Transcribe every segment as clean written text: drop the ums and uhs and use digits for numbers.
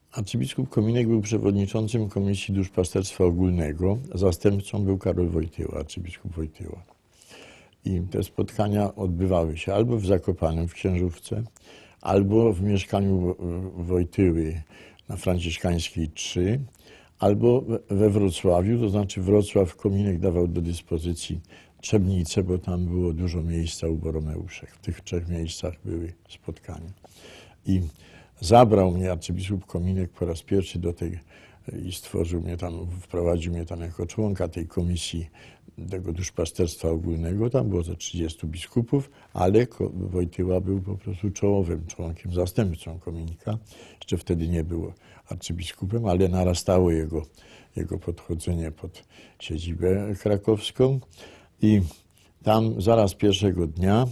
Arcybiskup Kominek był przewodniczącym Komisji Duszpasterstwa Ogólnego, zastępcą był Karol Wojtyła, arcybiskup Wojtyła. I te spotkania odbywały się albo w Zakopanem w Księżówce, albo w mieszkaniu Wojtyły na Franciszkańskiej 3, albo we Wrocławiu, to znaczy Wrocław Kominek dawał do dyspozycji Trzebnicę, bo tam było dużo miejsca u Boromeuszek. W tych 3 miejscach były spotkania. I zabrał mnie arcybiskup Kominek po raz pierwszy do tej i stworzył mnie tam, wprowadził mnie tam jako członka tej komisji tego duszpasterstwa ogólnego. Tam było ze 30 biskupów, ale Wojtyła był po prostu czołowym członkiem, zastępcą Kominika. Jeszcze wtedy nie był arcybiskupem, ale narastało jego podchodzenie pod siedzibę krakowską. I tam zaraz pierwszego dnia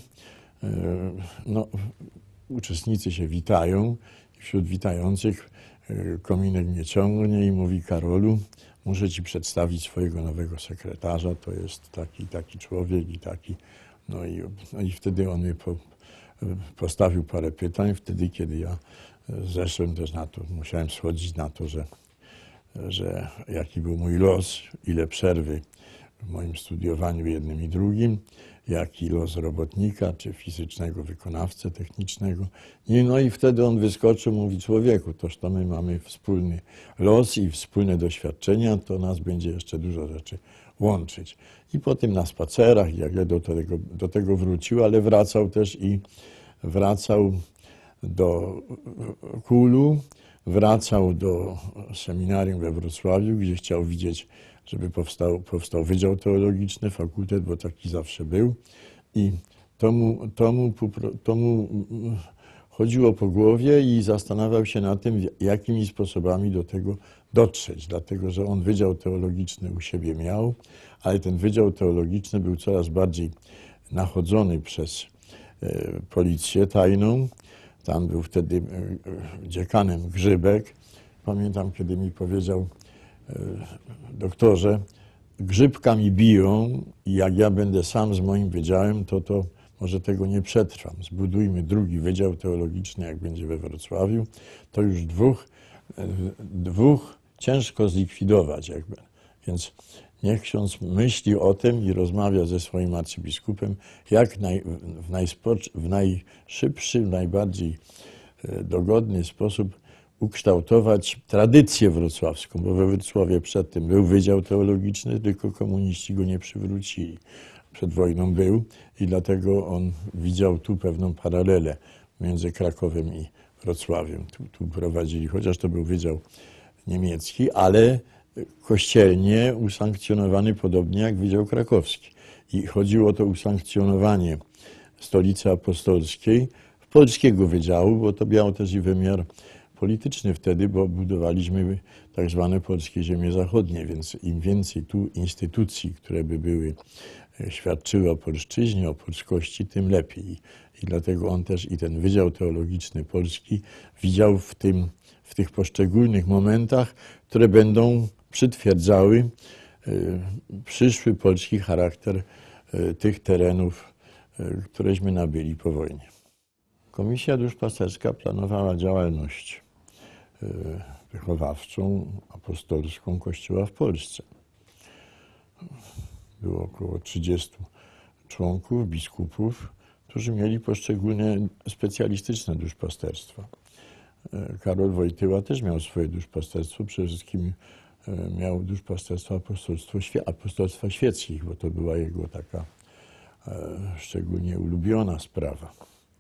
uczestnicy się witają. Wśród witających Kominek mnie ciągnie i mówi: Karolu, muszę ci przedstawić swojego nowego sekretarza, to jest taki człowiek i taki. No i wtedy on mnie postawił parę pytań, wtedy kiedy ja zeszłem też na to, musiałem schodzić na to, że jaki był mój los, ile przerwy w moim studiowaniu jednym i drugim, jaki los robotnika, czy fizycznego wykonawcę technicznego. No i wtedy on wyskoczył, mówi: człowieku, toż to my mamy wspólny los i wspólne doświadczenia, to nas będzie jeszcze dużo rzeczy łączyć. I potem na spacerach, jak ja do tego wrócił, ale wracał też i wracał do KUL-u, wracał do seminarium we Wrocławiu, gdzie chciał widzieć, żeby powstał Wydział Teologiczny, fakultet, bo taki zawsze był. I to mu chodziło po głowie i zastanawiał się nad tym, jakimi sposobami do tego dotrzeć. Dlatego, że on Wydział Teologiczny u siebie miał, ale ten Wydział Teologiczny był coraz bardziej nachodzony przez policję tajną. Tam był wtedy dziekanem Grzybek. Pamiętam, kiedy mi powiedział: doktorze, Grzybka mi biją i jak ja będę sam z moim wydziałem, to może tego nie przetrwam. Zbudujmy drugi Wydział Teologiczny, jak będzie we Wrocławiu. To już dwóch ciężko zlikwidować jakby. Więc niech ksiądz myśli o tym i rozmawia ze swoim arcybiskupem, jak w najszybszy, najbardziej dogodny sposób ukształtować tradycję wrocławską, bo we Wrocławiu przedtem był Wydział Teologiczny, tylko komuniści go nie przywrócili. Przed wojną był i dlatego on widział tu pewną paralelę między Krakowem i Wrocławiem. Tu prowadzili, chociaż to był Wydział Niemiecki, ale kościelnie usankcjonowany podobnie jak Wydział Krakowski. I chodziło o to usankcjonowanie Stolicy Apostolskiej w polskiego wydziału, bo to miało też i wymiar polityczny wtedy, bo budowaliśmy tak zwane polskie ziemie zachodnie, więc im więcej tu instytucji, które by świadczyły o polszczyźnie, o polskości, tym lepiej. I dlatego on też i ten Wydział Teologiczny Polski widział w tych poszczególnych momentach, które będą przytwierdzały przyszły polski charakter tych terenów, któreśmy nabyli po wojnie. Komisja duszpasterska planowała działalność wychowawczą, apostolską Kościoła w Polsce. Było około 30 członków, biskupów, którzy mieli poszczególne specjalistyczne duszpasterstwa. Karol Wojtyła też miał swoje duszpasterstwo, przede wszystkim miał duszpasterstwo apostolstwa świeckich, bo to była jego taka szczególnie ulubiona sprawa.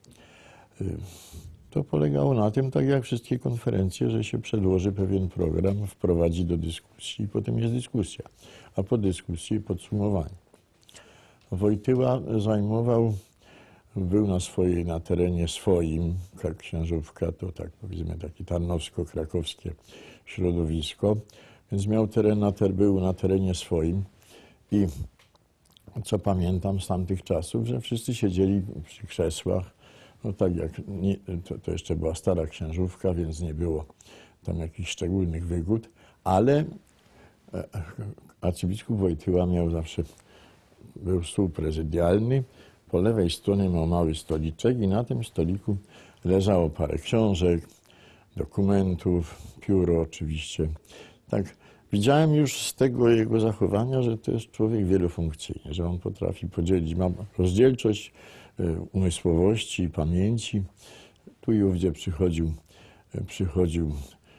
To polegało na tym, tak jak wszystkie konferencje, że się przedłoży pewien program, wprowadzi do dyskusji i potem jest dyskusja, a po dyskusji podsumowanie. Wojtyła był na terenie swoim, Księżówka to tak powiedzmy takie tarnowsko-krakowskie środowisko, więc był na terenie swoim i co pamiętam z tamtych czasów, że wszyscy siedzieli przy krzesłach. No tak jak, to jeszcze była stara Księżówka, więc nie było tam jakichś szczególnych wygód, ale arcybiskup Wojtyła był stół prezydialny, po lewej stronie miał mały stoliczek i na tym stoliku leżało parę książek, dokumentów, pióro oczywiście. Tak, widziałem już z tego jego zachowania, że to jest człowiek wielofunkcyjny, że on potrafi podzielić, ma rozdzielczość umysłowości i pamięci. Tu i ówdzie przychodził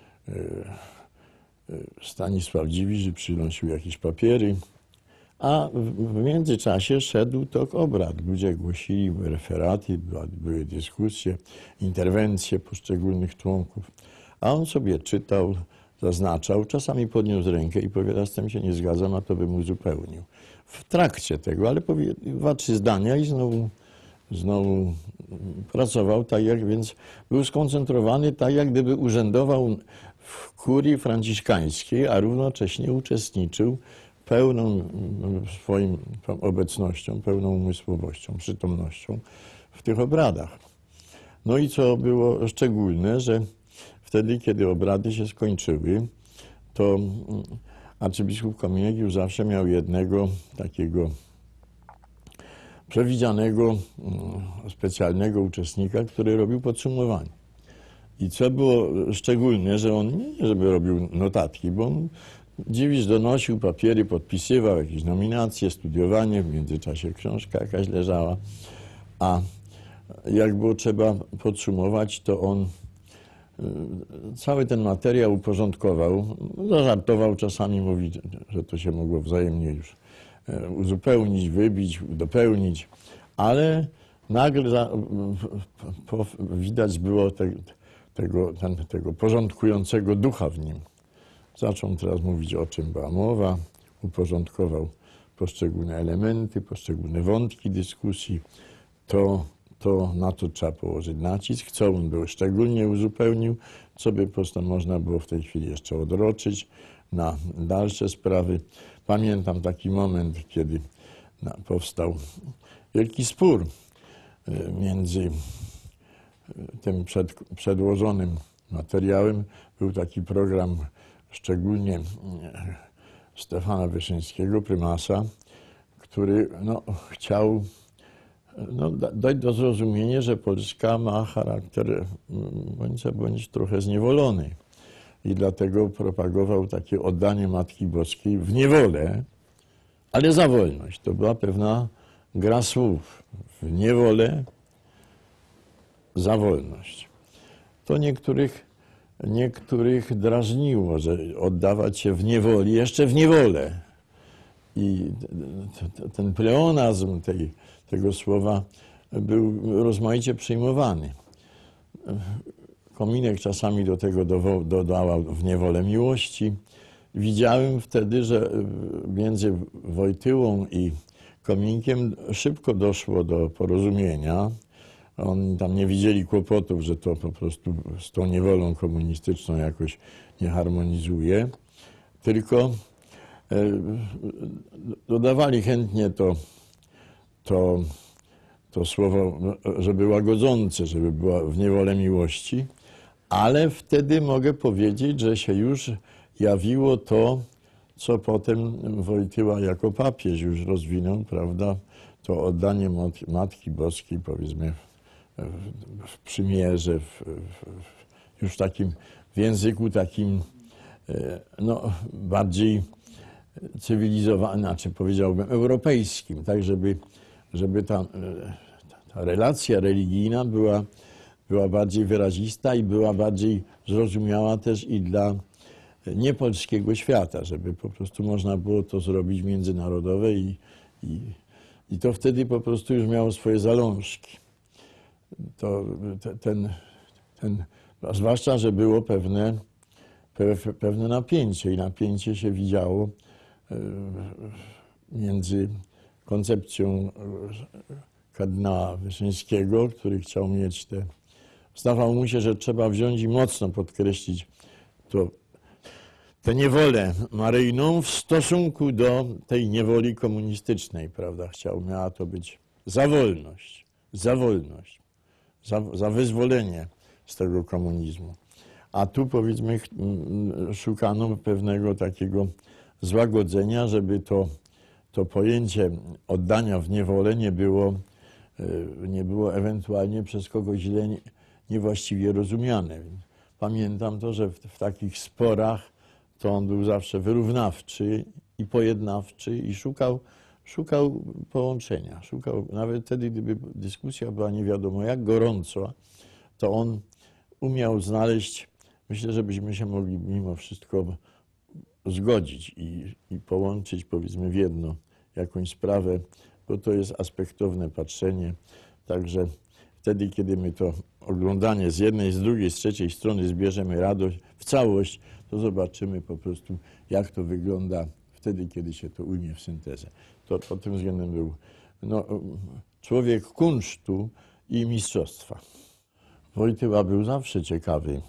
Stanisław Dziwisz, przynosił jakieś papiery, a w międzyczasie szedł tok obrad. Ludzie głosili, były referaty, były dyskusje, interwencje poszczególnych członków, a on sobie czytał, zaznaczał, czasami podniósł rękę i powiada, z tym się nie zgadzam, a to bym uzupełnił. W trakcie tego, ale powie 2-3 zdania i znowu pracował tak jak, więc był skoncentrowany tak, jak gdyby urzędował w kurii franciszkańskiej, a równocześnie uczestniczył pełną swoją obecnością, pełną umysłowością, przytomnością w tych obradach. No i co było szczególne, że wtedy, kiedy obrady się skończyły, to arcybiskup Kominek już zawsze miał jednego takiego przewidzianego, specjalnego uczestnika, który robił podsumowanie. I co było szczególne, że on nie żeby robił notatki, bo on Dziwisz donosił papiery, podpisywał jakieś nominacje, studiowanie, w międzyczasie książka jakaś leżała, a jak było trzeba podsumować, to on cały ten materiał uporządkował, zażartował, czasami mówi, że to się mogło wzajemnie już uzupełnić, wybić, dopełnić, ale nagle widać było tego porządkującego ducha w nim. Zaczął teraz mówić, o czym była mowa, uporządkował poszczególne elementy, poszczególne wątki dyskusji. Na to trzeba położyć nacisk, co on był szczególnie uzupełnił, co by można było w tej chwili jeszcze odroczyć na dalsze sprawy. Pamiętam taki moment, kiedy powstał wielki spór między tym przedłożonym materiałem. Był taki program szczególnie Stefana Wyszyńskiego, prymasa, który chciał dać do zrozumienia, że Polska ma charakter bądź trochę zniewolony. I dlatego propagował takie oddanie Matki Boskiej w niewolę, ale za wolność. To była pewna gra słów. W niewolę, za wolność. To niektórych drażniło, że oddawać się w niewoli, jeszcze w niewolę. I ten pleonazm tego słowa był rozmaicie przyjmowany. Kominek czasami do tego dodawał w niewolę miłości. Widziałem wtedy, że między Wojtyłą i Kominkiem szybko doszło do porozumienia. Oni tam nie widzieli kłopotów, że to po prostu z tą niewolą komunistyczną jakoś nie harmonizuje, tylko dodawali chętnie to słowo, żeby łagodzące, żeby była w niewolę miłości, ale wtedy mogę powiedzieć, że się już jawiło to, co potem Wojtyła jako papież już rozwinął, prawda, to oddanie Matki Boskiej, powiedzmy, w przymierze, już w języku takim bardziej cywilizowanym, znaczy powiedziałbym europejskim, tak, żeby ta relacja religijna była bardziej wyrazista i była bardziej zrozumiała też i dla niepolskiego świata, żeby po prostu można było to zrobić międzynarodowe i to wtedy po prostu już miało swoje zalążki. Zwłaszcza, że było pewne napięcie i napięcie się widziało między koncepcją kardynała Wyszyńskiego, który chciał mieć zdawało mu się, że trzeba wziąć i mocno podkreślić tę niewolę maryjną w stosunku do tej niewoli komunistycznej, prawda? Miała to być za wolność, za wyzwolenie z tego komunizmu. A tu powiedzmy szukano pewnego takiego złagodzenia, żeby to pojęcie oddania w niewolę nie było ewentualnie przez kogoś źle niewłaściwie rozumiane. pamiętam to, że w takich sporach to on był zawsze wyrównawczy i pojednawczy i szukał połączenia. Nawet wtedy, gdyby dyskusja była nie wiadomo jak gorąca, to on umiał znaleźć, myślę, że byśmy się mogli mimo wszystko zgodzić i połączyć, powiedzmy, w jedno jakąś sprawę, bo to jest aspektowne patrzenie. Także wtedy, kiedy my to oglądanie z jednej, z drugiej, z trzeciej strony zbierzemy radość w całość, to zobaczymy po prostu, jak to wygląda wtedy, kiedy się to ujmie w syntezę. To pod tym względem był człowiek kunsztu i mistrzostwa. Wojtyła był zawsze ciekawy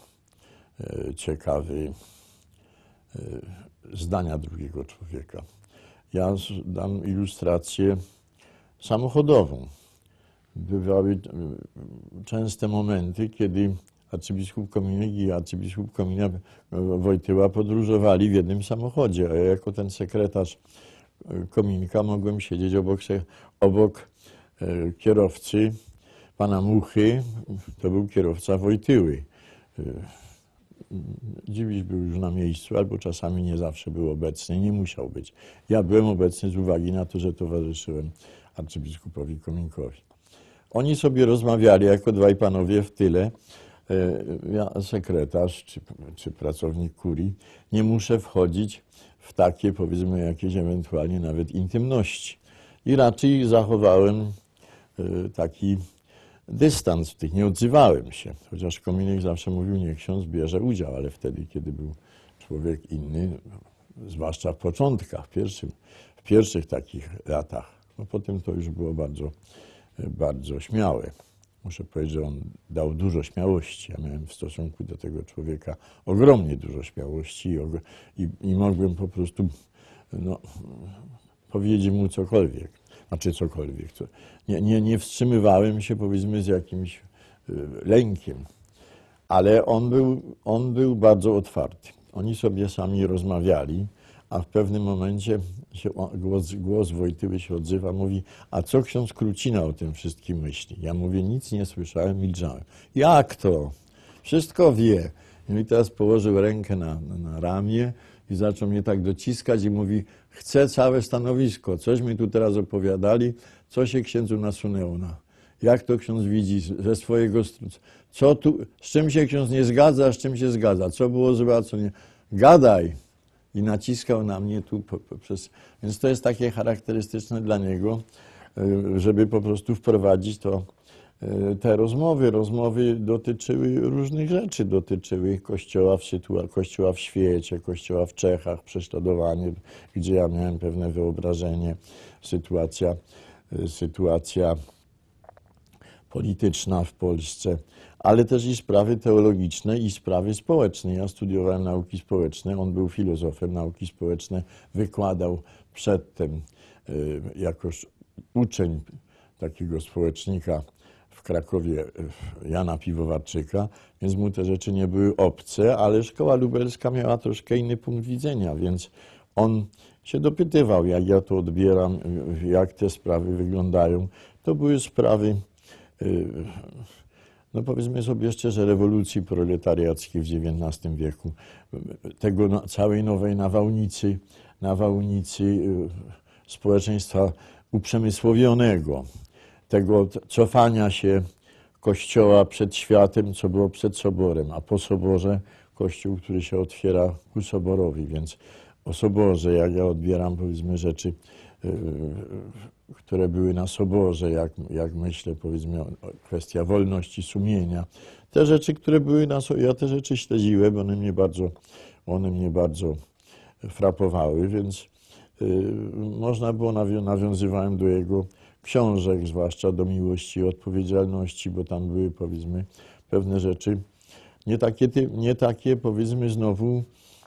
zdania drugiego człowieka. Ja dam ilustrację samochodową. Bywały częste momenty, kiedy arcybiskup Kominek i arcybiskup Komina Wojtyła podróżowali w jednym samochodzie, a ja jako ten sekretarz Kominka mogłem siedzieć obok kierowcy pana Muchy, to był kierowca Wojtyły. Dziwisz był już na miejscu, albo czasami nie zawsze był obecny, nie musiał być. Ja byłem obecny z uwagi na to, że towarzyszyłem arcybiskupowi Kominkowi. Oni sobie rozmawiali jako dwaj panowie w tyle. Ja, sekretarz czy pracownik kurii, nie muszę wchodzić w takie, powiedzmy, jakieś ewentualnie nawet intymności. I raczej zachowałem taki dystans w tych, nie odzywałem się. Chociaż Kominek zawsze mówił, niech ksiądz bierze udział, ale wtedy, kiedy był człowiek inny, zwłaszcza w początkach, w pierwszych takich latach, no potem to już było bardzo śmiałe. Muszę powiedzieć, że on dał dużo śmiałości. Ja miałem w stosunku do tego człowieka ogromnie dużo śmiałości i mogłem po prostu powiedzieć mu cokolwiek. Znaczy cokolwiek. Nie wstrzymywałem się, powiedzmy, z jakimś lękiem. Ale on był bardzo otwarty. Oni sobie sami rozmawiali, a w pewnym momencie głos Wojtyły się odzywa, mówi, a co ksiądz Krucina o tym wszystkim myśli? Ja mówię, nic nie słyszałem, milczałem. Jak to? Wszystko wie. I teraz położył rękę na ramię i zaczął mnie tak dociskać i mówi, chcę całe stanowisko, coś mi tu teraz opowiadali, co się księdzu nasunęło. Jak to ksiądz widzi ze swojego strony? Z czym się ksiądz nie zgadza, z czym się zgadza? Co było złe, a co nie? Gadaj! I naciskał na mnie tu Więc to jest takie charakterystyczne dla niego, żeby po prostu wprowadzić te rozmowy. Rozmowy dotyczyły różnych rzeczy. Dotyczyły kościoła w świecie, kościoła w Czechach, prześladowanie, gdzie ja miałem pewne wyobrażenie, sytuacja polityczna w Polsce, ale też i sprawy teologiczne i sprawy społeczne. Ja studiowałem nauki społeczne, on był filozofem, nauki społeczne wykładał przedtem jako uczeń takiego społecznika w Krakowie, Jana Piwowarczyka, więc mu te rzeczy nie były obce, ale szkoła lubelska miała troszkę inny punkt widzenia, więc on się dopytywał, jak ja to odbieram, jak te sprawy wyglądają. To były sprawy, no powiedzmy sobie szczerze, rewolucji proletariackiej w XIX wieku, tego całej nowej nawałnicy społeczeństwa uprzemysłowionego, tego cofania się Kościoła przed światem, co było przed Soborem, a po Soborze Kościół, który się otwiera ku Soborowi, więc o Soborze, jak ja odbieram, powiedzmy, rzeczy, które były na Soborze, jak myślę, powiedzmy, kwestia wolności sumienia. Te rzeczy, które były ja te rzeczy śledziłem, one mnie bardzo frapowały, więc można było, nawiązywałem do jego książek, zwłaszcza do Miłości i Odpowiedzialności, bo tam były, powiedzmy, pewne rzeczy, nie takie powiedzmy, znowu,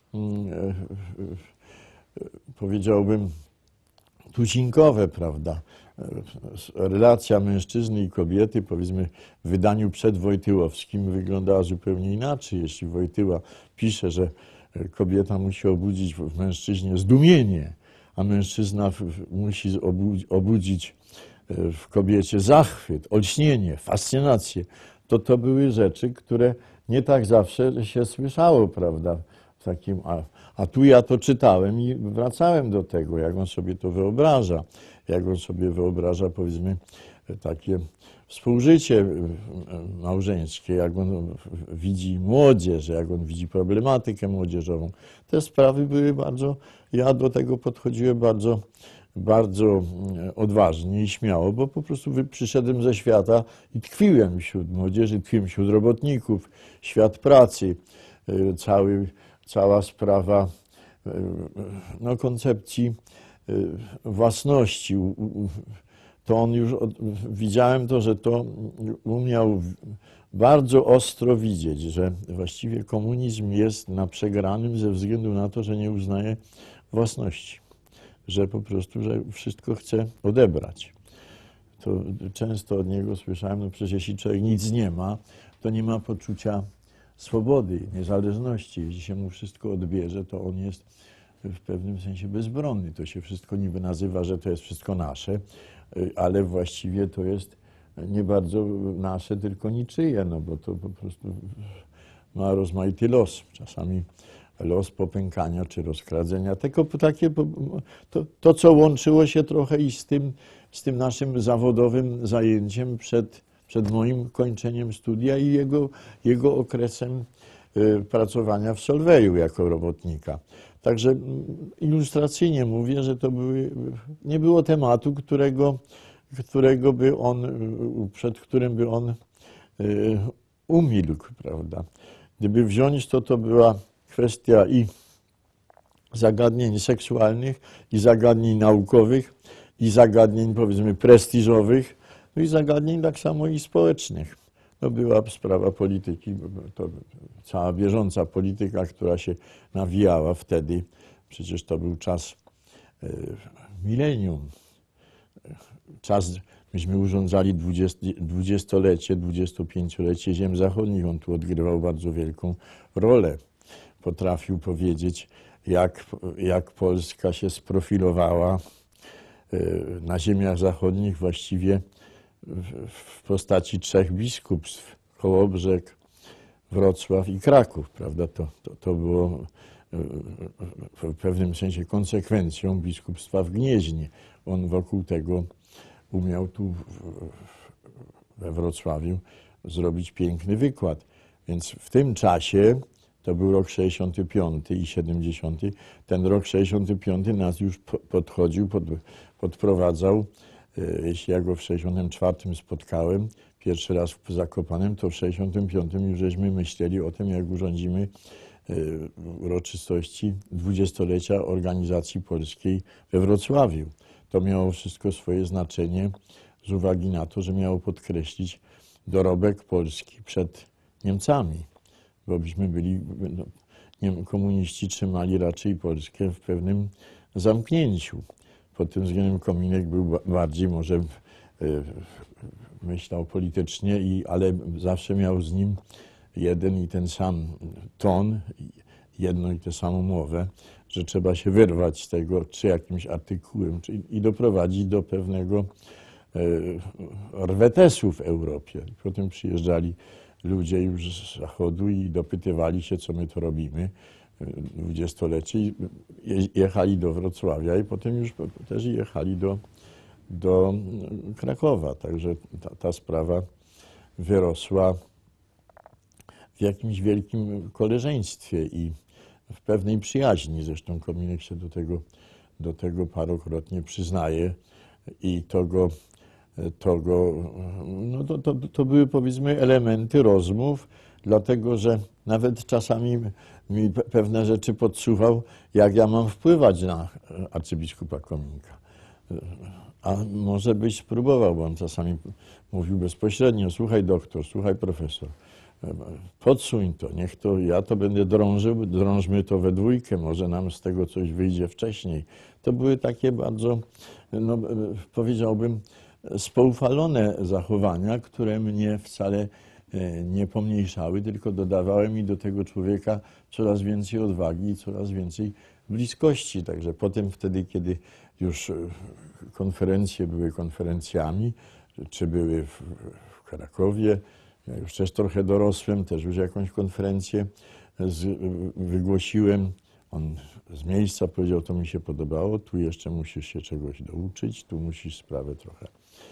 powiedziałbym, tuzinkowe, prawda? Relacja mężczyzny i kobiety, powiedzmy, w wydaniu przedwojtyłowskim wyglądała zupełnie inaczej. Jeśli Wojtyła pisze, że kobieta musi obudzić w mężczyźnie zdumienie, a mężczyzna musi obudzić w kobiecie zachwyt, olśnienie, fascynację, to były rzeczy, które nie tak zawsze się słyszało, prawda? W takim, a tu ja to czytałem i wracałem do tego, jak on sobie to wyobraża, jak on sobie wyobraża, powiedzmy, takie współżycie małżeńskie, jak on widzi młodzież, jak on widzi problematykę młodzieżową. Te sprawy były bardzo, ja do tego podchodziłem bardzo odważnie i śmiało, bo po prostu przyszedłem ze świata i tkwiłem wśród młodzieży, tkwiłem wśród robotników, świat pracy, cała sprawa no, koncepcji własności. To on już, widziałem to, że to umiał bardzo ostro widzieć, że właściwie komunizm jest na przegranym ze względu na to, że nie uznaje własności, że po prostu, że wszystko chce odebrać. To często od niego słyszałem, no przecież jeśli człowiek nic nie ma, to nie ma poczucia swobody, niezależności. Jeśli się mu wszystko odbierze, to on jest w pewnym sensie bezbronny. To się wszystko niby nazywa, że to jest wszystko nasze, ale właściwie to jest nie bardzo nasze, tylko niczyje, no bo to po prostu ma rozmaity los. Czasami los popękania czy rozkradzenia. To, co łączyło się trochę i z tym naszym zawodowym zajęciem przed moim kończeniem studia i jego okresem pracowania w Solvay'u jako robotnika. Także ilustracyjnie mówię, że nie było tematu, którego by on, przed którym by on umilkł, prawda. Gdyby wziąć to była kwestia i zagadnień seksualnych, i zagadnień naukowych, i zagadnień, powiedzmy, prestiżowych, no i zagadnień tak samo i społecznych. To była sprawa polityki, to cała bieżąca polityka, która się nawijała wtedy. Przecież to był czas milenium. Myśmy urządzali 20-lecie, 25-lecie ziem zachodnich. On tu odgrywał bardzo wielką rolę. Potrafił powiedzieć, jak Polska się sprofilowała na ziemiach zachodnich właściwie w postaci 3 biskupstw: Kołobrzeg, Wrocław i Kraków, prawda? To było w pewnym sensie konsekwencją biskupstwa w Gnieźnie. On wokół tego umiał tu we Wrocławiu zrobić piękny wykład. Więc w tym czasie, to był rok 65 i 70, ten rok 65 nas już podprowadzał. Jeśli ja go w 64 spotkałem, pierwszy raz w Zakopanem, to w 65 już żeśmy myśleli o tym, jak urządzimy uroczystości 20-lecia organizacji polskiej we Wrocławiu. To miało wszystko swoje znaczenie z uwagi na to, że miało podkreślić dorobek Polski przed Niemcami, bo byśmy byli, komuniści trzymali raczej Polskę w pewnym zamknięciu. Pod tym względem Kominek był bardziej może myślał politycznie, ale zawsze miał z nim jeden i ten sam ton, jedną i tę samą mowę, że trzeba się wyrwać z tego, czy jakimś artykułem, i doprowadzić do pewnego rwetesu w Europie. Potem przyjeżdżali ludzie już z Zachodu i dopytywali się, co my to robimy. 20-lecie i jechali do Wrocławia i potem już też jechali do Krakowa. Także ta sprawa wyrosła w jakimś wielkim koleżeństwie i w pewnej przyjaźni. Zresztą Kominek się do tego parokrotnie przyznaje i to były, powiedzmy, elementy rozmów, dlatego że nawet czasami mi pewne rzeczy podsuwał, jak ja mam wpływać na arcybiskupa Kominka. A może byś spróbował, bo on czasami mówił bezpośrednio: słuchaj doktor, słuchaj profesor, podsuń to, niech to, ja to będę drążył, drążmy to we dwójkę, może nam z tego coś wyjdzie wcześniej. To były takie bardzo, powiedziałbym, spoufalone zachowania, które mnie wcale nie pomniejszały, tylko dodawały mi do tego człowieka coraz więcej odwagi i coraz więcej bliskości. Także potem, wtedy, kiedy już konferencje były konferencjami, czy były w Krakowie, Ja już też trochę dorosłem, też już jakąś konferencję wygłosiłem. On z miejsca powiedział, to mi się podobało, tu jeszcze musisz się czegoś douczyć, tu musisz sprawę trochę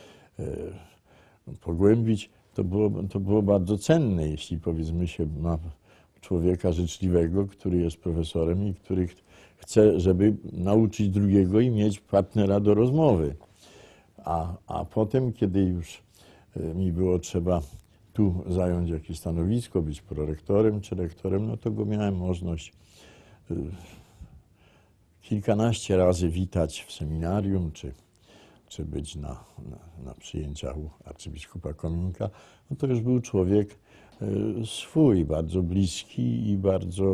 pogłębić. To było bardzo cenne, jeśli powiedzmy się ma człowieka życzliwego, który jest profesorem i który chce, żeby nauczyć drugiego i mieć partnera do rozmowy. A potem, kiedy już mi było trzeba tu zająć jakieś stanowisko, być prorektorem czy rektorem, no to go miałem możliwość kilkanaście razy witać w seminarium, czy być na przyjęciach u arcybiskupa Kominka. No to już był człowiek swój, bardzo bliski i bardzo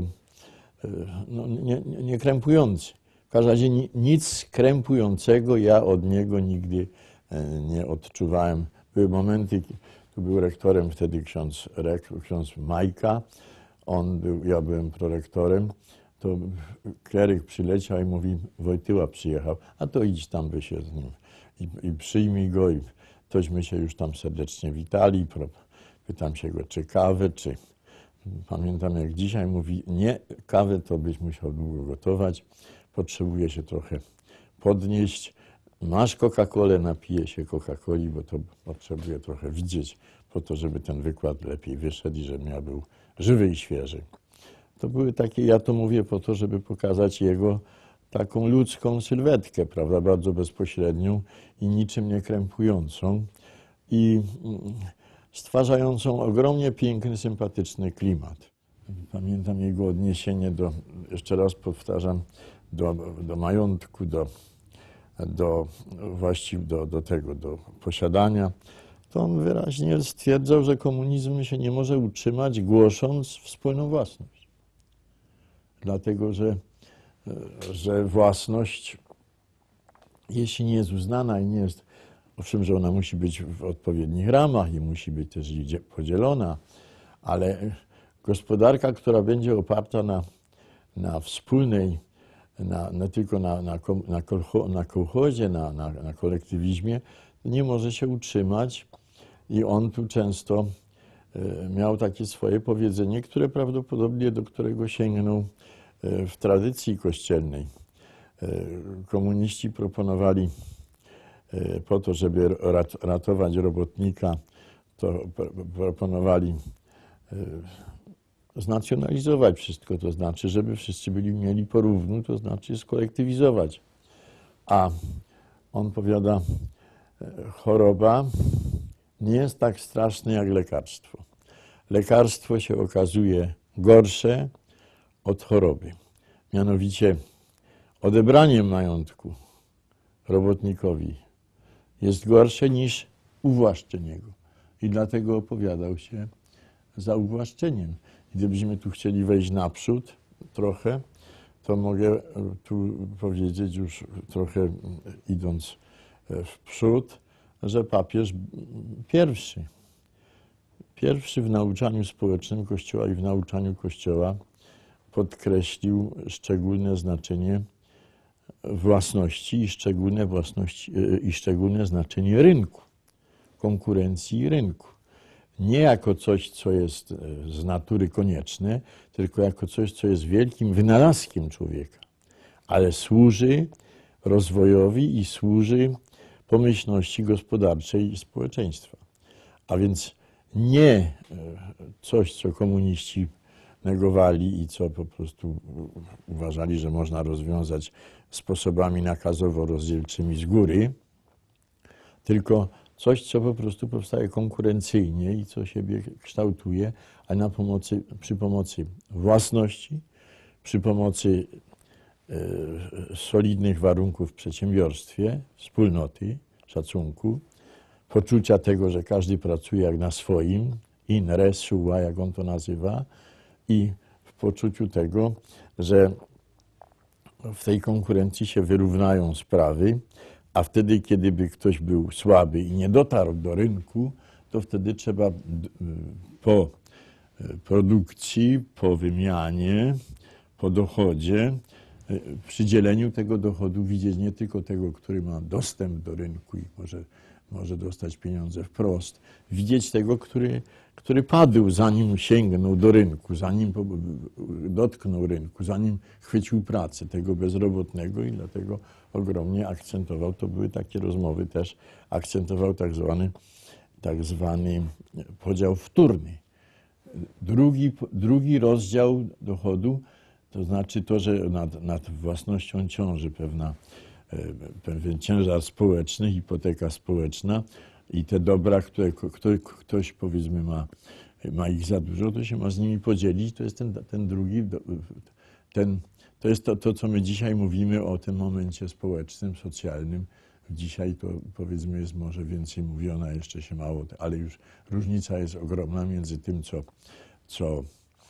nie krępujący. W każdym razie nic krępującego ja od niego nigdy nie odczuwałem. Były momenty, tu był rektorem wtedy ksiądz Majka, ja byłem prorektorem, to kleryk przyleciał i mówi, Wojtyła przyjechał, a to idź tam by się z nim i przyjmij go. I tośmy się już tam serdecznie witali, pytam się go, czy kawę, czy... Pamiętam jak dzisiaj mówi, nie, kawę to byś musiał długo gotować, potrzebuje się trochę podnieść. Masz Coca-Colę, napiję się Coca-Coli, bo to potrzebuję trochę widzieć po to, żeby ten wykład lepiej wyszedł i żebym ja był żywy i świeży. To były takie, ja to mówię po to, żeby pokazać jego taką ludzką sylwetkę, prawda, bardzo bezpośrednią i niczym nie krępującą i stwarzającą ogromnie piękny, sympatyczny klimat. Pamiętam jego odniesienie jeszcze raz powtarzam, do majątku, do posiadania. To on wyraźnie stwierdzał, że komunizm się nie może utrzymać, głosząc wspólną własność. Dlatego, że własność, jeśli nie jest uznana i nie jest, owszem, że ona musi być w odpowiednich ramach i musi być też podzielona, ale gospodarka, która będzie oparta na wspólnej, nie tylko na kołchozie, na kolektywizmie, nie może się utrzymać. I on tu często miał takie swoje powiedzenie, które prawdopodobnie do którego sięgnął w tradycji kościelnej. Komuniści proponowali po to, żeby ratować robotnika, to proponowali znacjonalizować wszystko, to znaczy, żeby wszyscy mieli porównu, to znaczy skolektywizować. A on powiada, choroba nie jest tak straszna jak lekarstwo. Lekarstwo się okazuje gorsze od choroby. Mianowicie odebranie majątku robotnikowi jest gorsze niż uwłaszczenie go. I dlatego opowiadał się za uwłaszczeniem. Gdybyśmy tu chcieli wejść naprzód trochę, to mogę tu powiedzieć już trochę idąc w przód, że papież pierwszy w nauczaniu społecznym Kościoła i w nauczaniu Kościoła podkreślił szczególne znaczenie własności i szczególne znaczenie rynku, konkurencji i rynku. Nie jako coś, co jest z natury konieczne, tylko jako coś, co jest wielkim wynalazkiem człowieka, ale służy rozwojowi i służy pomyślności gospodarczej i społeczeństwa. A więc nie coś, co komuniści negowali i co po prostu uważali, że można rozwiązać sposobami nakazowo-rozdzielczymi z góry, tylko coś, co po prostu powstaje konkurencyjnie i co siebie kształtuje, a przy pomocy własności, przy pomocy solidnych warunków w przedsiębiorstwie, wspólnoty, szacunku, poczucia tego, że każdy pracuje jak na swoim, in res sua, jak on to nazywa, i w poczuciu tego, że w tej konkurencji się wyrównają sprawy, a wtedy, kiedy by ktoś był słaby i nie dotarł do rynku, to wtedy trzeba po produkcji, po wymianie, po dochodzie, przy dzieleniu tego dochodu widzieć nie tylko tego, który ma dostęp do rynku i może może dostać pieniądze wprost. Widzieć tego, który padł, zanim sięgnął do rynku, zanim dotknął rynku, zanim chwycił pracę, tego bezrobotnego i dlatego ogromnie akcentował, to były takie rozmowy też, akcentował tak zwany podział wtórny. Drugi rozdział dochodu, to znaczy to, że nad własnością ciąży pewien ciężar społeczny, hipoteka społeczna i te dobra, które ktoś powiedzmy ma ich za dużo, to się ma z nimi podzielić. To jest ten drugi, to jest to, co my dzisiaj mówimy o tym momencie społecznym, socjalnym. Dzisiaj to powiedzmy jest może więcej mówione, jeszcze się mało, ale już różnica jest ogromna między tym, co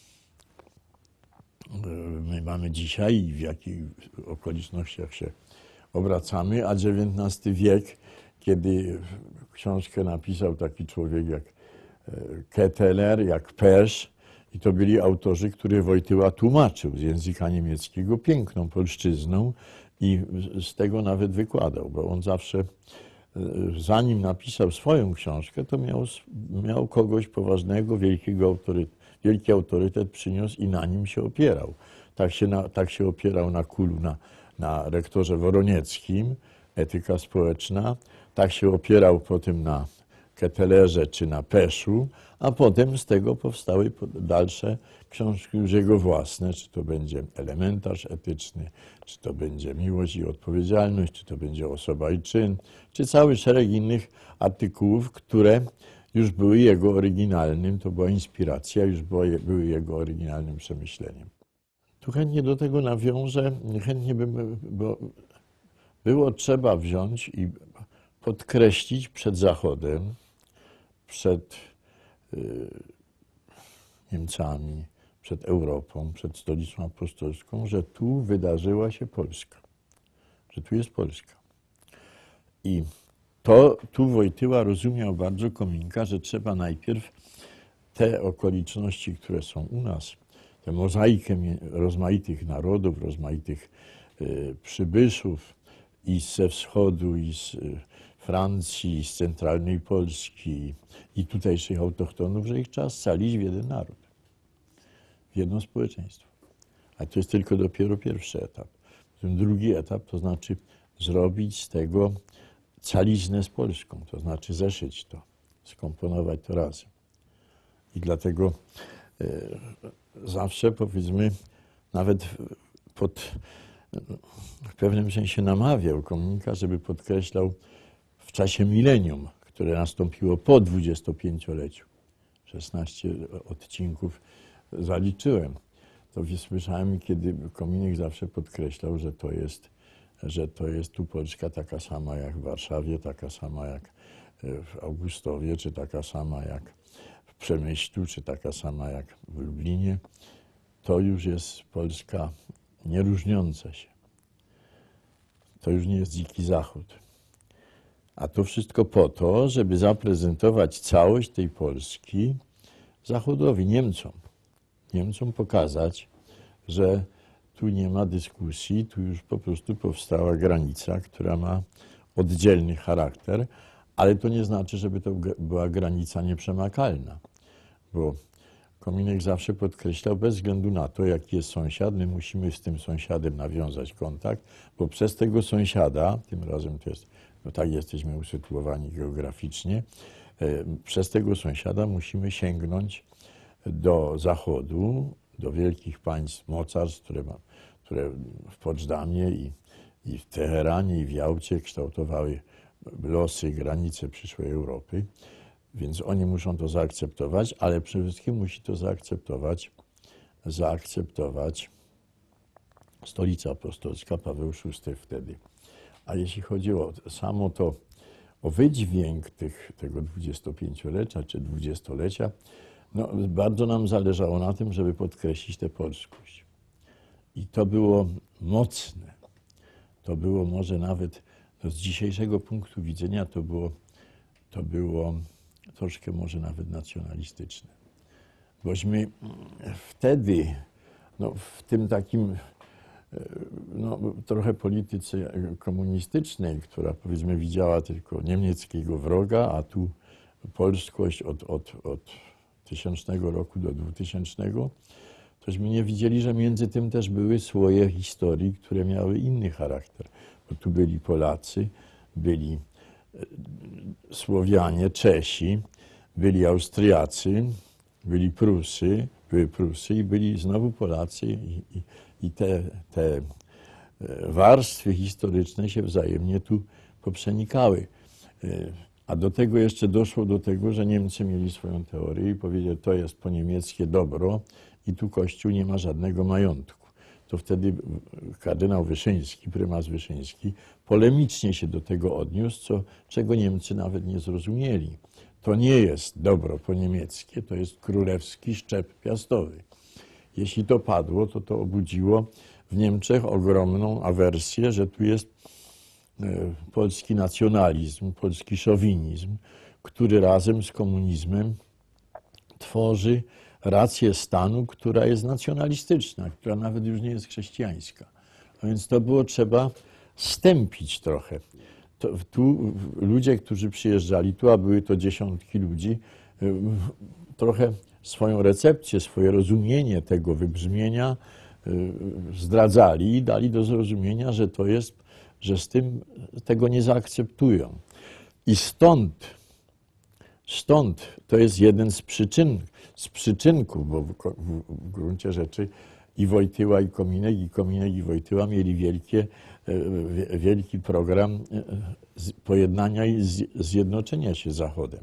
my mamy dzisiaj i w jakich okolicznościach się obracamy, a XIX wiek, kiedy książkę napisał taki człowiek jak Ketteler, jak Persz, i to byli autorzy, których Wojtyła tłumaczył z języka niemieckiego piękną polszczyzną i z tego nawet wykładał, bo on zawsze, zanim napisał swoją książkę, to miał kogoś poważnego, wielki autorytet przyniósł i na nim się opierał. Tak się opierał na Kulu, na rektorze Woronieckim, etyka społeczna, tak się opierał potem na Kettelerze czy na Peszu, a potem z tego powstały dalsze książki już jego własne, czy to będzie elementarz etyczny, czy to będzie miłość i odpowiedzialność, czy to będzie osoba i czyn, czy cały szereg innych artykułów, które już były jego oryginalnym, to była inspiracja, już były jego oryginalnym przemyśleniem. Tu chętnie do tego nawiążę, chętnie bym, bo było trzeba wziąć i podkreślić przed Zachodem, przed Niemcami, przed Europą, przed Stolicą Apostolską, że tu wydarzyła się Polska, że tu jest Polska. I tu Wojtyła rozumiał bardzo Kominka, że trzeba najpierw te okoliczności, które są u nas, tę mozaikę rozmaitych narodów, rozmaitych przybyszów i ze wschodu, i z Francji, z centralnej Polski i tutejszych autochtonów, że ich trzeba scalić w jeden naród, w jedno społeczeństwo. A to jest tylko dopiero pierwszy etap. Ten drugi etap to znaczy zrobić z tego caliznę z Polską, to znaczy zeszyć to, skomponować to razem. I dlatego zawsze powiedzmy, nawet w pewnym sensie namawiał Kominka, żeby podkreślał w czasie milenium, które nastąpiło po 25-leciu. 16 odcinków zaliczyłem. To słyszałem, kiedy Kominek zawsze podkreślał, że to jest tu Polska taka sama jak w Warszawie, taka sama jak w Augustowie, czy taka sama jak w Przemyślu, czy taka sama jak w Lublinie. To już jest Polska nieróżniąca się. To już nie jest dziki zachód. A to wszystko po to, żeby zaprezentować całość tej Polski Zachodowi, Niemcom. Niemcom pokazać, że tu nie ma dyskusji, tu już po prostu powstała granica, która ma oddzielny charakter, ale to nie znaczy, żeby to była granica nieprzemakalna, bo Kominek zawsze podkreślał, bez względu na to, jaki jest sąsiad, my musimy z tym sąsiadem nawiązać kontakt, bo przez tego sąsiada, tym razem to jest, no tak jesteśmy usytuowani geograficznie, przez tego sąsiada musimy sięgnąć do Zachodu, do wielkich państw mocarstw, które w Poczdamie i w Teheranie i w Jałcie kształtowały losy, granice przyszłej Europy. Więc oni muszą to zaakceptować, ale przede wszystkim musi to zaakceptować Stolica Apostolska, Paweł VI wtedy. A jeśli chodzi o samo to, o wydźwięk tego 25-lecia czy 20-lecia, no, bardzo nam zależało na tym, żeby podkreślić tę polskość. I to było mocne. To było może nawet, z dzisiejszego punktu widzenia, to było troszkę może nawet nacjonalistyczne. Bośmy wtedy, no, w tym takim no, trochę polityce komunistycznej, która powiedzmy widziała tylko niemieckiego wroga, a tu polskość od 1000 roku do 2000, tośmy nie widzieli, że między tym też były słoje historii, które miały inny charakter. Bo tu byli Polacy, byli Słowianie, Czesi, byli Austriacy, były Prusy i byli znowu Polacy i te warstwy historyczne się wzajemnie tu poprzenikały. A do tego jeszcze doszło do tego, że Niemcy mieli swoją teorię i powiedzieli, to jest po niemieckie dobro i tu Kościół nie ma żadnego majątku. To wtedy kardynał Wyszyński, prymas Wyszyński, polemicznie się do tego odniósł, czego Niemcy nawet nie zrozumieli. To nie jest dobro po niemieckie, to jest królewski szczep piastowy. Jeśli to padło, to obudziło w Niemczech ogromną awersję, że tu jest polski nacjonalizm, polski szowinizm, który razem z komunizmem tworzy rację stanu, która jest nacjonalistyczna, która nawet już nie jest chrześcijańska. A więc to było trzeba stępić trochę. Tu ludzie, którzy przyjeżdżali tu, a były to dziesiątki ludzi, trochę swoją recepcję, swoje rozumienie tego wybrzmienia zdradzali i dali do zrozumienia, że to jest, że z tym tego nie zaakceptują. I stąd to jest jeden z przyczynków, bo w gruncie rzeczy i Wojtyła, i Kominek, i Wojtyła mieli wielki program pojednania i zjednoczenia się z Zachodem.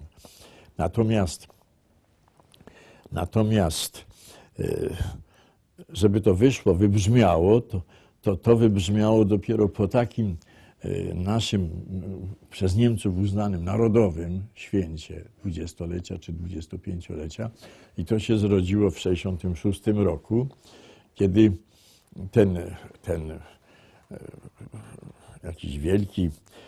Natomiast żeby to wyszło, wybrzmiało, to wybrzmiało dopiero po takim naszym przez Niemców uznanym narodowym święcie dwudziestolecia czy 25-lecia i to się zrodziło w 1966 roku, kiedy ten jakiś wielki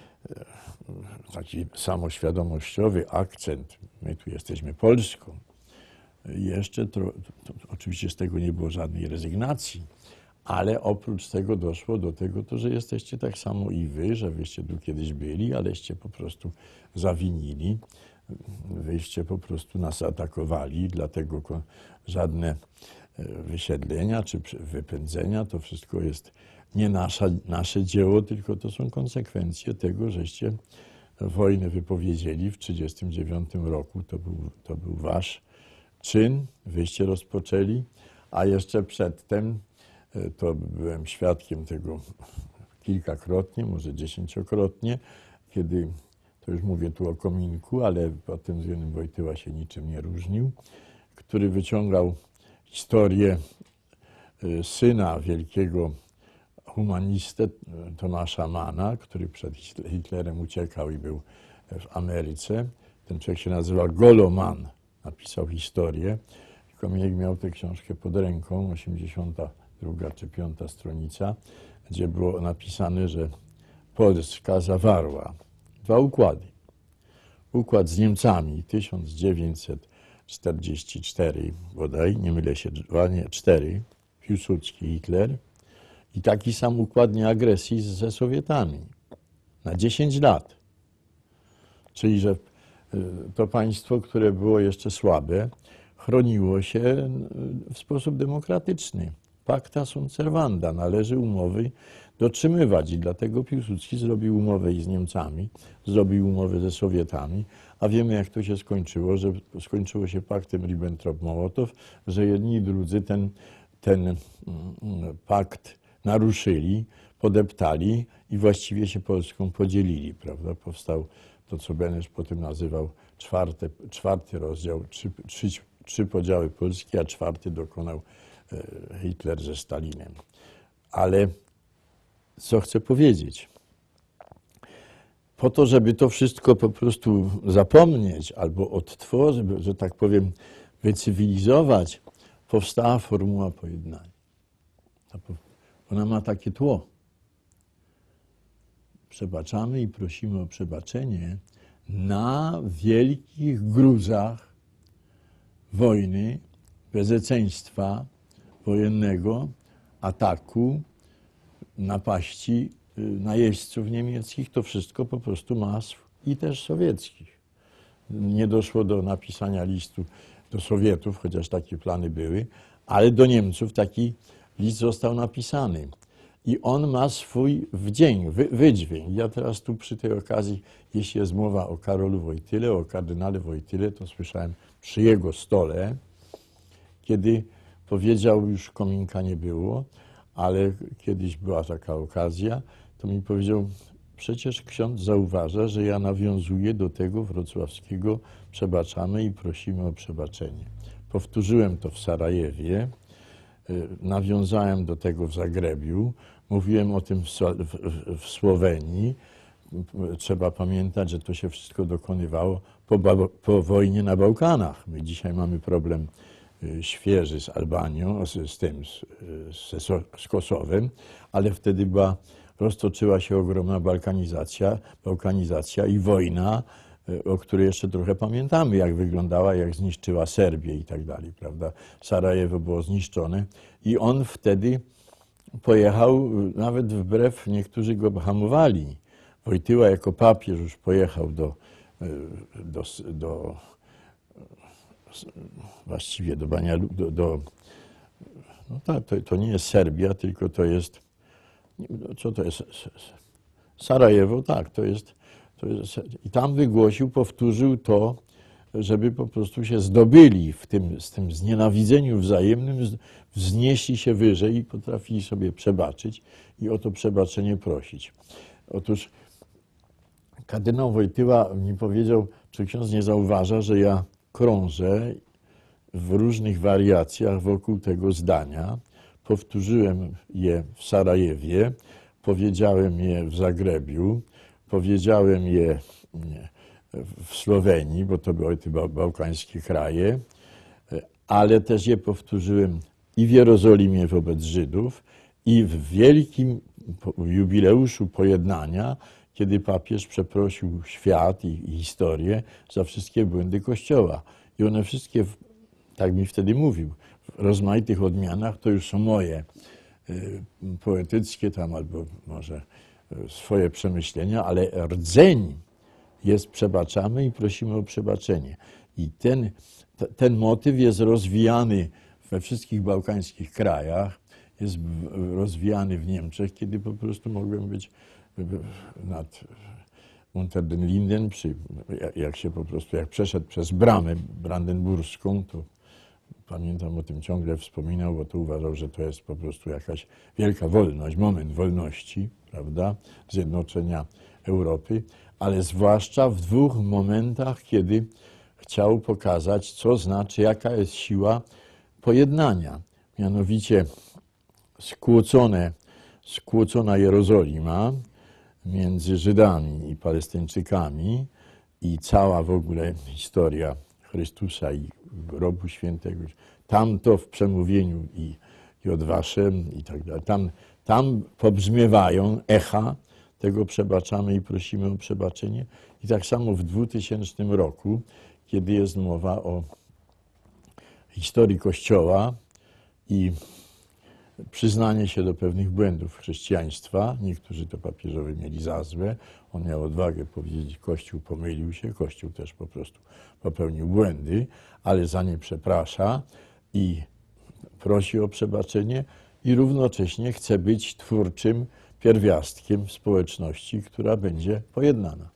taki samoświadomościowy akcent, my tu jesteśmy Polską, jeszcze oczywiście z tego nie było żadnej rezygnacji, ale oprócz tego doszło do tego, że jesteście tak samo i wy, że wyście tu kiedyś byli, aleście po prostu zawinili, wyście po prostu nas atakowali, dlatego żadne wysiedlenia czy wypędzenia, to wszystko jest nie nasze dzieło, tylko to są konsekwencje tego, żeście wojnę wypowiedzieli w 1939 roku. To był wasz czyn, wyście rozpoczęli, a jeszcze przedtem to byłem świadkiem tego kilkakrotnie, może 10-krotnie, kiedy, to już mówię tu o Kominku, ale pod tym względem Wojtyła się niczym nie różnił, który wyciągał historię syna wielkiego humanistę Tomasza Manna, który przed Hitlerem uciekał i był w Ameryce. Ten człowiek się nazywał Gollo Mann, napisał historię. Kominek miał tę książkę pod ręką, 82 czy 5 stronica, gdzie było napisane, że Polska zawarła 2 układy. Układ z Niemcami 1944 bodaj, nie mylę się, 2, nie, 4, Piłsudski, Hitler, i taki sam układ nieagresji ze Sowietami na 10 lat. Czyli, że to państwo, które było jeszcze słabe, chroniło się w sposób demokratyczny. Pacta sunt servanda, należy umowy dotrzymywać i dlatego Piłsudski zrobił umowę i z Niemcami, zrobił umowę ze Sowietami, a wiemy jak to się skończyło, że skończyło się paktem Ribbentrop-Mołotow, że jedni i drudzy ten pakt naruszyli, podeptali i właściwie się Polską podzielili, prawda? Powstał to, co Benesz potem nazywał czwarty rozdział, trzy podziały Polski, a czwarty dokonał Hitler ze Stalinem. Ale co chcę powiedzieć? Po to, żeby to wszystko po prostu zapomnieć albo odtworzyć, że tak powiem, wycywilizować, powstała formuła pojednania. Ona ma takie tło. Przebaczamy i prosimy o przebaczenie na wielkich gruzach wojny, bezeceństwa wojennego, ataku napaści najeźdźców niemieckich, to wszystko po prostu i też sowieckich. Nie doszło do napisania listu do Sowietów, chociaż takie plany były, ale do Niemców taki list został napisany. I on ma swój wydźwięk. Ja teraz tu przy tej okazji, jeśli jest mowa o Karolu Wojtyle, o kardynale Wojtyle, to słyszałem przy jego stole, kiedy powiedział, już kominka nie było, ale kiedyś była taka okazja, to mi powiedział, przecież ksiądz zauważa, że ja nawiązuję do tego wrocławskiego przebaczamy i prosimy o przebaczenie. Powtórzyłem to w Sarajewie, nawiązałem do tego w Zagrebiu, mówiłem o tym w Słowenii. Trzeba pamiętać, że to się wszystko dokonywało po wojnie na Bałkanach. My dzisiaj mamy problem świeży z Albanią, z Kosowem, ale wtedy roztoczyła się ogromna bałkanizacja i wojna, o której jeszcze trochę pamiętamy, jak wyglądała, jak zniszczyła Serbię i tak dalej, prawda? Sarajewo było zniszczone i on wtedy pojechał, nawet wbrew, niektórzy go hamowali. Wojtyła jako papież już pojechał właściwie no tak, to nie jest Serbia, tylko to jest, co to jest? Sarajewo, tak, to jest i tam wygłosił, powtórzył to, żeby po prostu się zdobyli z tym znienawidzeniu wzajemnym, wznieśli się wyżej i potrafili sobie przebaczyć i o to przebaczenie prosić. Otóż kardynał Wojtyła mi powiedział, czy ksiądz nie zauważa, że ja krążę w różnych wariacjach wokół tego zdania. Powtórzyłem je w Sarajewie, powiedziałem je w Zagrebiu, powiedziałem je w Słowenii, bo to były te bałkańskie kraje, ale też je powtórzyłem i w Jerozolimie wobec Żydów, i w wielkim jubileuszu pojednania, kiedy papież przeprosił świat i historię za wszystkie błędy Kościoła. I one wszystkie, tak mi wtedy mówił, w rozmaitych odmianach, to już są moje poetyckie tam albo może swoje przemyślenia, ale rdzeń jest przebaczamy i prosimy o przebaczenie. I ten motyw jest rozwijany we wszystkich bałkańskich krajach, jest rozwijany w Niemczech, kiedy po prostu mogłem być nad Unter den Linden, jak przeszedł przez bramę brandenburską, to pamiętam o tym ciągle wspominał, bo to uważał, że to jest po prostu jakaś wielka wolność, moment wolności, prawda, zjednoczenia Europy, ale zwłaszcza w dwóch momentach, kiedy chciał pokazać, co znaczy, jaka jest siła pojednania. Mianowicie skłócona Jerozolima między Żydami i Palestyńczykami i cała w ogóle historia Chrystusa i grobu świętego. Tam to w przemówieniu i odwaszem i tak dalej. Tam pobrzmiewają echa tego przebaczamy i prosimy o przebaczenie. I tak samo w 2000 roku, kiedy jest mowa o historii Kościoła i przyznanie się do pewnych błędów chrześcijaństwa. Niektórzy to papieżowie mieli za złe. On miał odwagę powiedzieć, Kościół pomylił się, Kościół też po prostu popełnił błędy, ale za nie przeprasza i prosi o przebaczenie i równocześnie chce być twórczym pierwiastkiem społeczności, która będzie pojednana.